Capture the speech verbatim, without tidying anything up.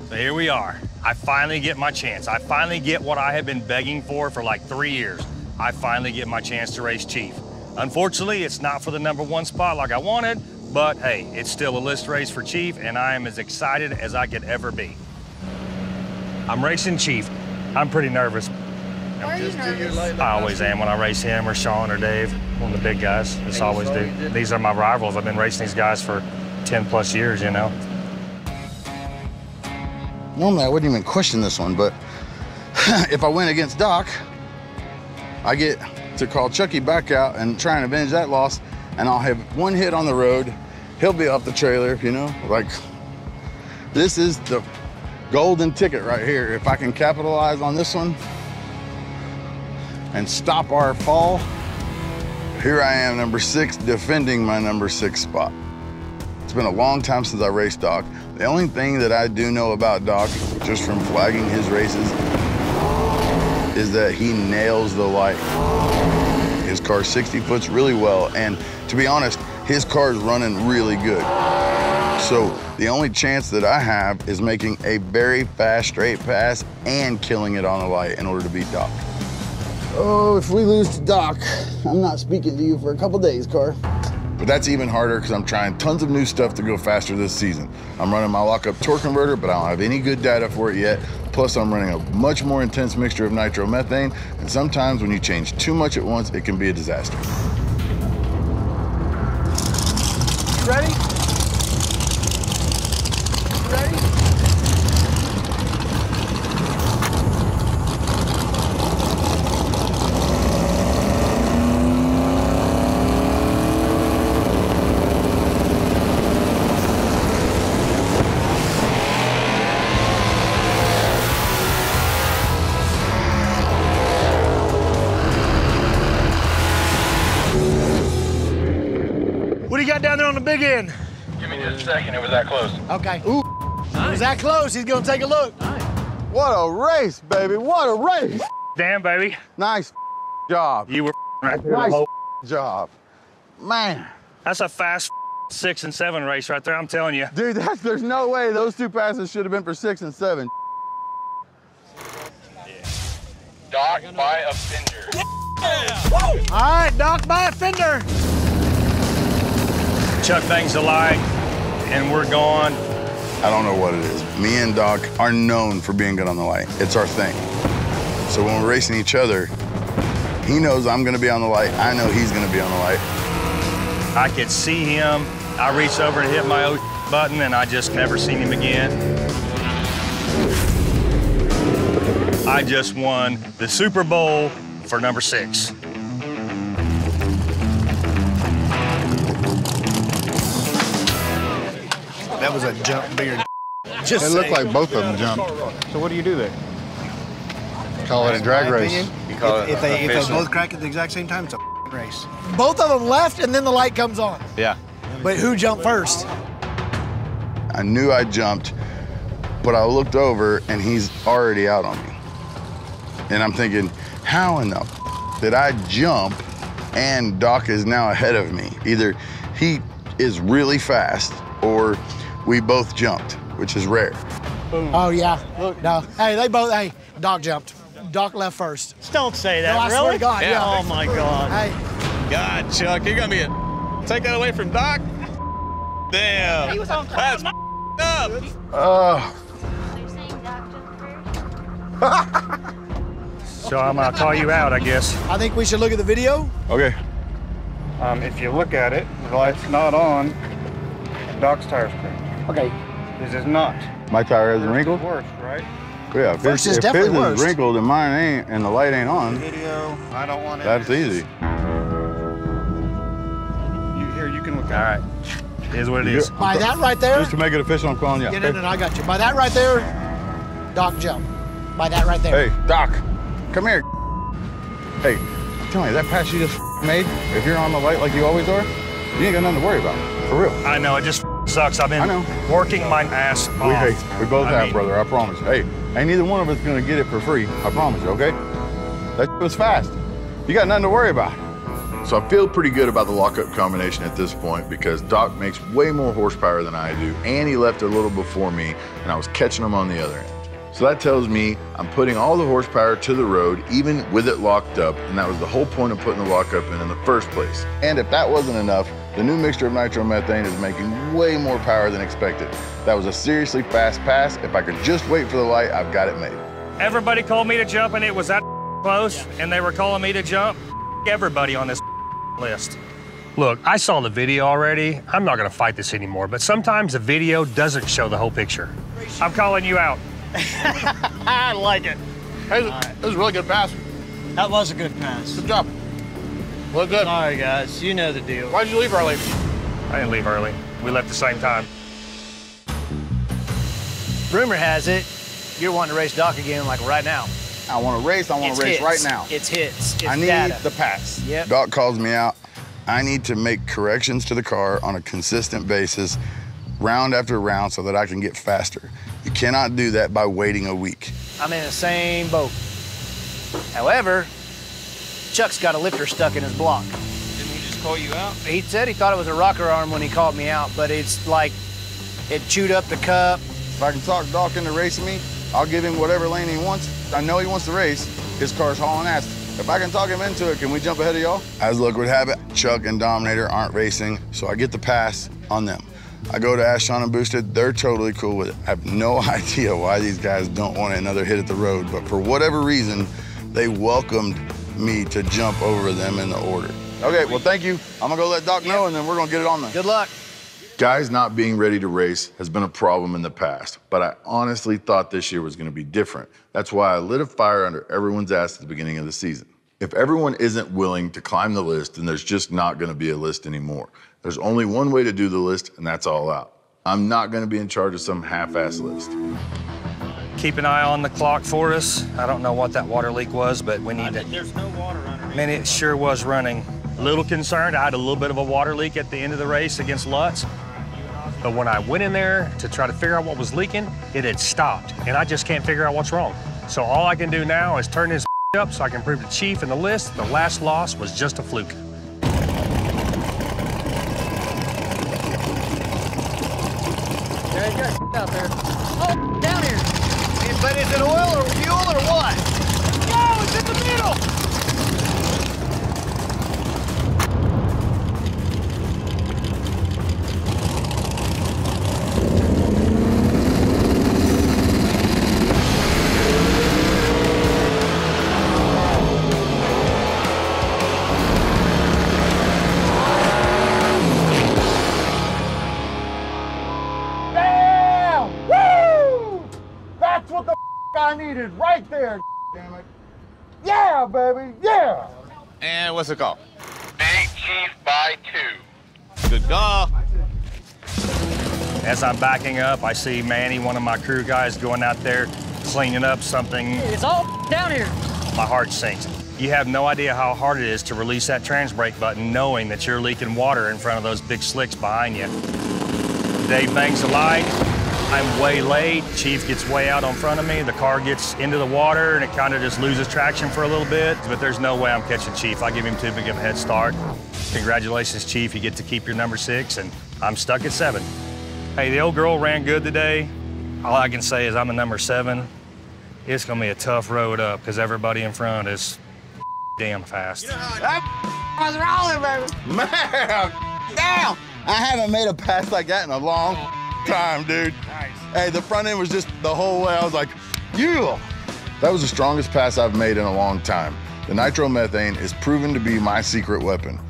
So here we are. I finally get my chance. I finally get what I have been begging for for like three years. I finally get my chance to race Chief. Unfortunately, it's not for the number one spot like I wanted, but hey, it's still a list race for Chief, and I am as excited as I could ever be. I'm racing Chief. I'm pretty nervous. Why are you nervous? I always am when I race him or Sean or Dave, one of the big guys. Just always do. These are my rivals. I've been racing these guys for ten plus years, you know. Normally, I wouldn't even question this one, but if I win against Doc, I get to call Chucky back out and try and avenge that loss, and I'll have one hit on the road. He'll be off the trailer, you know? Like, this is the golden ticket right here. If I can capitalize on this one and stop our fall, here I am, number six, defending my number six spot. It's been a long time since I raced Doc. The only thing that I do know about Doc, just from flagging his races, is that he nails the light. His car sixty foots really well, and to be honest, his car is running really good. So the only chance that I have is making a very fast straight pass and killing it on the light in order to beat Doc. Oh, if we lose to Doc, I'm not speaking to you for a couple days, car. But that's even harder because I'm trying tons of new stuff to go faster this season. I'm running my lockup torque converter, but I don't have any good data for it yet. Plus, I'm running a much more intense mixture of nitromethane, and sometimes when you change too much at once, it can be a disaster. You ready? You ready? What do you got down there on the big end? Give me just a second, it was that close. Okay. Ooh, nice. It was that close, he's gonna take a look. Nice. What a race, baby, what a race. Damn, baby. Nice job. You were right there. Nice The whole job. Man. That's a fast six and seven race right there, I'm telling you. Dude, that's, there's no way those two passes should have been for six and seven. Doc by a fender. Yeah. Woo. All right, Doc by a fender. Chuck bangs the light, and we're gone. I don't know what it is. Me and Doc are known for being good on the light. It's our thing. So when we're racing each other, he knows I'm gonna be on the light. I know he's gonna be on the light. I could see him. I reached over and hit my O button, and I just never seen him again. I just won the Super Bowl for number six. That was a jump bigger. Just it looked like both of them jumped. So what do you do there? Call it a drag race. You call if, it if, they, if they both crack at the exact same time, it's a race. Both of them left, and then the light comes on. Yeah. But who jumped first? I knew I jumped, but I looked over, and he's already out on me. And I'm thinking, how in the f did I jump, and Doc is now ahead of me? Either he is really fast, or we both jumped, which is rare. Boom. Oh, yeah. Look. No. Hey, they both, hey, Doc jumped. Doc left first. Don't say that, no, I really? swear to God, yeah. yeah. Oh, my God. Hey. God, Chuck, you're gonna be a... Take that away from Doc? Damn. He was on That's up. Uh. So I'm gonna call you out, I guess. I think we should look at the video. Okay. Um, if you look at it, the light's not on. Doc's tire's cracked. Okay. This is not. My tire isn't wrinkled? Worse, right? Yeah, if First his, is if definitely his worse. is wrinkled and mine ain't, and the light ain't on, Video, I don't want it. that's easy. You, here, you can look All at right. Here's what it is. By that right there. Just to make it official, I'm calling you. Yeah, no, no, no, I got you. By that right there, Doc jumped. By that right there. Hey, Doc, come here. Hey, tell me, that pass you just made, if you're on the light like you always are, you ain't got nothing to worry about, for real. I know, it just sucks. I've been I know. working my ass off. We, hey, we both I have, mean, brother, I promise. Hey, ain't neither one of us gonna get it for free, I promise you, okay? That was fast. You got nothing to worry about. So I feel pretty good about the lockup combination at this point because Doc makes way more horsepower than I do, and he left a little before me, and I was catching him on the other end. So that tells me I'm putting all the horsepower to the road, even with it locked up, and that was the whole point of putting the lockup in in the first place. And if that wasn't enough, the new mixture of nitromethane is making way more power than expected. That was a seriously fast pass. If I could just wait for the light, I've got it made. Everybody called me to jump, and it was that close, and they were calling me to jump. Everybody on this list. Look, I saw the video already. I'm not gonna fight this anymore, but sometimes the video doesn't show the whole picture. I'm calling you out. I like it. Hey, that was a really good pass. That was a good pass. Good job. Look good. Sorry, guys. You know the deal. Why did you leave early? I didn't leave early. We left the same time. Rumor has it, you're wanting to race Doc again, like right now. I want to race. I want to race hits. right now. It's hits. It's I need data. the pass. Yep. Doc calls me out. I need to make corrections to the car on a consistent basis, round after round, so that I can get faster. You cannot do that by waiting a week. I'm in the same boat. However, Chuck's got a lifter stuck in his block. Didn't he just call you out? He said he thought it was a rocker arm when he called me out, but it's like it chewed up the cup. If I can talk Doc into racing me, I'll give him whatever lane he wants. I know he wants to race. His car's hauling ass. If I can talk him into it, can we jump ahead of y'all? As luck would have it, Chuck and Dominator aren't racing, so I get the pass on them. I go to Ask Sean and Boosted, they're totally cool with it. I have no idea why these guys don't want another hit at the road, but for whatever reason, they welcomed me to jump over them in the order. Okay, well, thank you. I'm gonna go let Doc know, and then we're gonna get it on there. Good luck. Guys not being ready to race has been a problem in the past, but I honestly thought this year was gonna be different. That's why I lit a fire under everyone's ass at the beginning of the season. If everyone isn't willing to climb the list, then there's just not gonna be a list anymore. There's only one way to do the list, and that's all out. I'm not gonna be in charge of some half-ass list. Keep an eye on the clock for us. I don't know what that water leak was, but we need to. There's no water underneath. Man, it sure was running. A little concerned. I had a little bit of a water leak at the end of the race against Lutz. But when I went in there to try to figure out what was leaking, it had stopped, and I just can't figure out what's wrong. So all I can do now is turn this up so I can prove to Chief and the list the last loss was just a fluke. Yeah, you got out there. Oh, down here. But is it oil or fuel or what? No, it's in the middle. I needed right there, damn it. Yeah, baby, yeah. And what's it called? Beat Chief by two. Good call. As I'm backing up, I see Manny, one of my crew guys, going out there cleaning up something. It's all down here. My heart sinks. You have no idea how hard it is to release that trans brake button knowing that you're leaking water in front of those big slicks behind you. Dave bangs the light. I'm way late. Chief gets way out in front of me. The car gets into the water and it kind of just loses traction for a little bit, but there's no way I'm catching Chief. I give him too big of a head start. Congratulations, Chief. You get to keep your number six, and I'm stuck at seven. Hey, the old girl ran good today. All I can say is I'm a number seven. It's gonna be a tough road up because everybody in front is damn fast. What's wrong, baby? Man, damn. I haven't made a pass like that in a long time, dude. Nice. Hey, the front end was just the whole way. I was like, yeah. That was the strongest pass I've made in a long time. The nitromethane is proven to be my secret weapon.